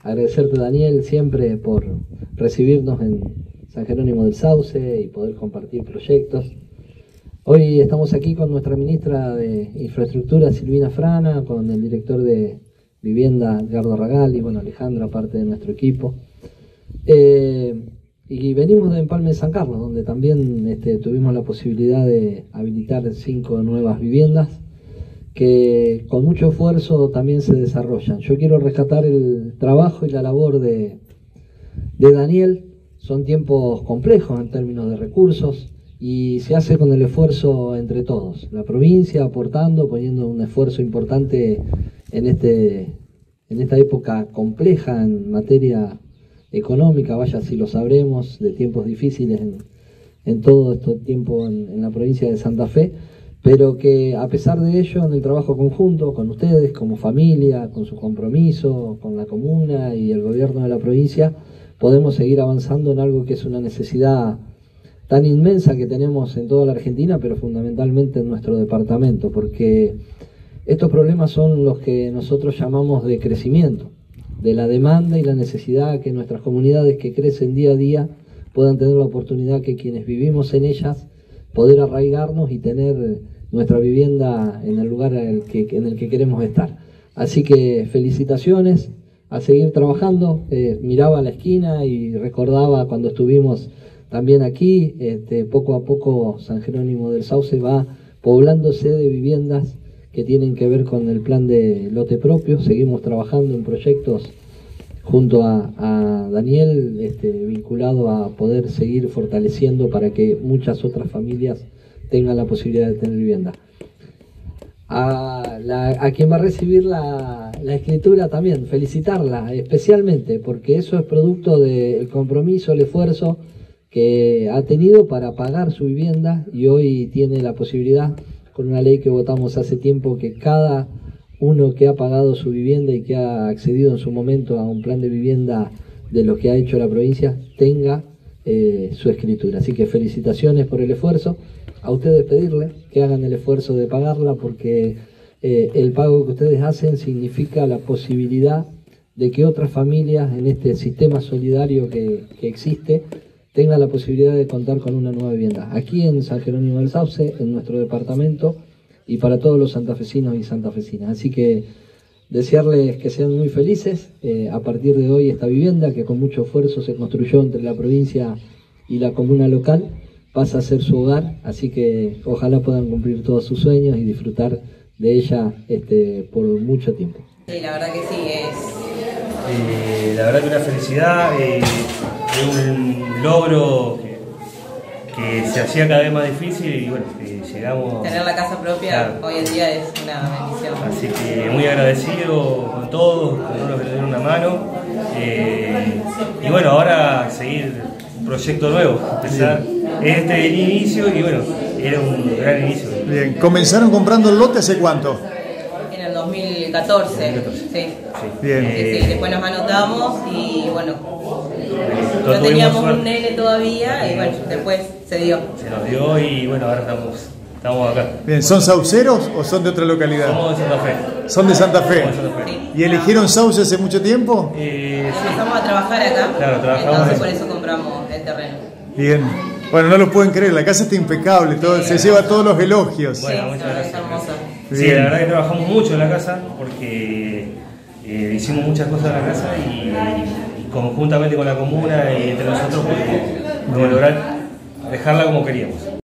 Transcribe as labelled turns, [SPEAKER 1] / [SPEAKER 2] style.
[SPEAKER 1] agradecerte, Daniel, siempre por recibirnos en San Jerónimo del Sauce y poder compartir proyectos. Hoy estamos aquí con nuestra ministra de Infraestructura, Silvina Frana, con el director de Vivienda, Edgardo Ragal, y bueno, Alejandra, parte de nuestro equipo. Y venimos de Empalme de San Carlos, donde también tuvimos la posibilidad de habilitar 5 nuevas viviendas que con mucho esfuerzo también se desarrollan. Yo quiero rescatar el trabajo y la labor de Daniel. Son tiempos complejos en términos de recursos y se hace con el esfuerzo entre todos. La provincia aportando, poniendo un esfuerzo importante en esta época compleja en materia económica, vaya si lo sabremos, de tiempos difíciles en todo este tiempo en la provincia de Santa Fe, pero que a pesar de ello, en el trabajo conjunto con ustedes, como familia, con su compromiso, con la comuna y el gobierno de la provincia, podemos seguir avanzando en algo que es una necesidad tan inmensa que tenemos en toda la Argentina, pero fundamentalmente en nuestro departamento, porque estos problemas son los que nosotros llamamos de crecimiento, de la demanda y la necesidad que nuestras comunidades que crecen día a día puedan tener la oportunidad que quienes vivimos en ellas, poder arraigarnos y tener nuestra vivienda en el lugar en el que queremos estar. Así que felicitaciones, a seguir trabajando. Miraba a la esquina y recordaba cuando estuvimos también aquí, poco a poco San Jerónimo del Sauce va poblándose de viviendas que tienen que ver con el plan de lote propio. Seguimos trabajando en proyectos junto a Daniel, vinculado a poder seguir fortaleciendo para que muchas otras familias tengan la posibilidad de tener vivienda. A quien va a recibir la escritura también, felicitarla especialmente, porque eso es producto del compromiso, el esfuerzo que ha tenido para pagar su vivienda, y hoy tiene la posibilidad, con una ley que votamos hace tiempo, que cada uno que ha pagado su vivienda y que ha accedido en su momento a un plan de vivienda de lo que ha hecho la provincia, tenga su escritura. Así que felicitaciones por el esfuerzo. A ustedes pedirle que hagan el esfuerzo de pagarla, porque el pago que ustedes hacen significa la posibilidad de que otras familias en este sistema solidario que existe tengan la posibilidad de contar con una nueva vivienda aquí en San Jerónimo del Sauce, en nuestro departamento, y para todos los santafesinos y santafesinas. Así que desearles que sean muy felices a partir de hoy. Esta vivienda que con mucho esfuerzo se construyó entre la provincia y la comuna local pasa a ser su hogar, así que ojalá puedan cumplir todos sus sueños y disfrutar de ella por mucho tiempo.
[SPEAKER 2] Sí, la verdad que sí,
[SPEAKER 3] la verdad que una felicidad, es un logro que se hacía cada vez más difícil y bueno, llegamos...
[SPEAKER 2] Tener la casa propia, claro, hoy en día es una bendición.
[SPEAKER 3] Así que muy agradecido con todos los que nos dieron una mano, y bueno, ahora seguir un proyecto nuevo, empezar el inicio, y bueno, era un gran inicio.
[SPEAKER 4] Bien, ¿comenzaron comprando el lote hace cuánto?
[SPEAKER 2] En el 2014, sí.
[SPEAKER 4] Bien.
[SPEAKER 2] Sí, después nos anotamos y bueno, no teníamos un nene todavía y bueno, después se dio.
[SPEAKER 3] Se nos dio y bueno, ahora estamos acá.
[SPEAKER 4] Bien, ¿son sauceros o son de otra localidad?
[SPEAKER 3] Somos de Santa Fe.
[SPEAKER 4] ¿Son de Santa Fe?
[SPEAKER 2] Sí.
[SPEAKER 4] ¿Y eligieron Sauce hace mucho tiempo?
[SPEAKER 2] Sí. Empezamos a trabajar acá,
[SPEAKER 3] claro, trabajamos,
[SPEAKER 2] entonces por eso compramos el terreno.
[SPEAKER 4] Bien. Bueno, no lo pueden creer, la casa está impecable, todo, se lleva todos los elogios.
[SPEAKER 3] Bueno,
[SPEAKER 2] sí,
[SPEAKER 3] muchas gracias.
[SPEAKER 2] hermosa.
[SPEAKER 3] Sí, la verdad que trabajamos mucho en la casa porque hicimos muchas cosas en la casa y conjuntamente con la comuna y entre nosotros pudimos lograr dejarla como queríamos.